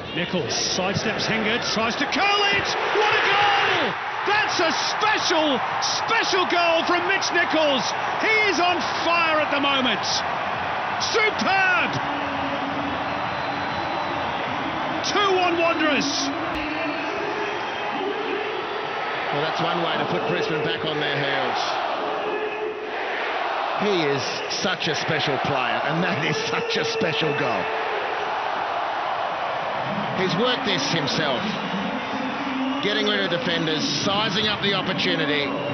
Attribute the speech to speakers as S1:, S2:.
S1: Nichols sidesteps Hingard, tries to curl it. What a goal! That's a special goal from Mitch Nichols. He is on fire at the moment. Superb! 2-1 Wanderers.
S2: Well, that's one way to put Brisbane back on their heels. He is such a special player, and that is such a special goal. He's worked this himself, getting rid of defenders, sizing up the opportunity.